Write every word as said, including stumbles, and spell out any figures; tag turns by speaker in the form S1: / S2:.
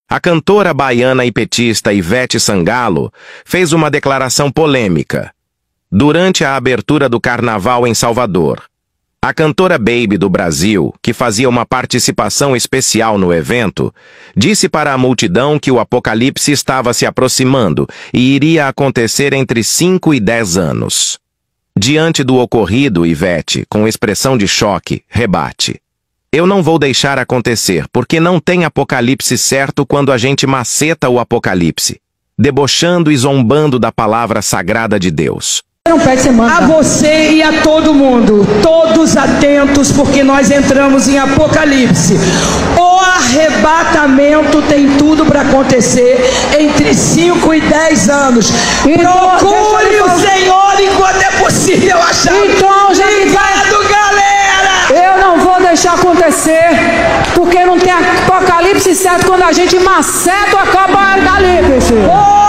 S1: A cantora baiana e petista Ivete Sangalo fez uma declaração polêmica durante a abertura do Carnaval em Salvador. A cantora Baby do Brasil, que fazia uma participação especial no evento, disse para a multidão que o apocalipse estava se aproximando e iria acontecer entre cinco e dez anos. Diante do ocorrido, Ivete, com expressão de choque, rebate: "Eu não vou deixar acontecer, porque não tem apocalipse certo quando a gente maceta o apocalipse", debochando e zombando da palavra sagrada de Deus.
S2: A você e a todo mundo, todos atentos, porque nós entramos em Apocalipse. O arrebatamento tem tudo para acontecer entre cinco e dez anos. Então, procure o Senhor enquanto é possível achar.
S3: Então, já
S2: Obrigado, galera!
S3: Eu não vou deixar acontecer, porque não tem apocalipse certo quando a gente maceta o apocalipse. Oh!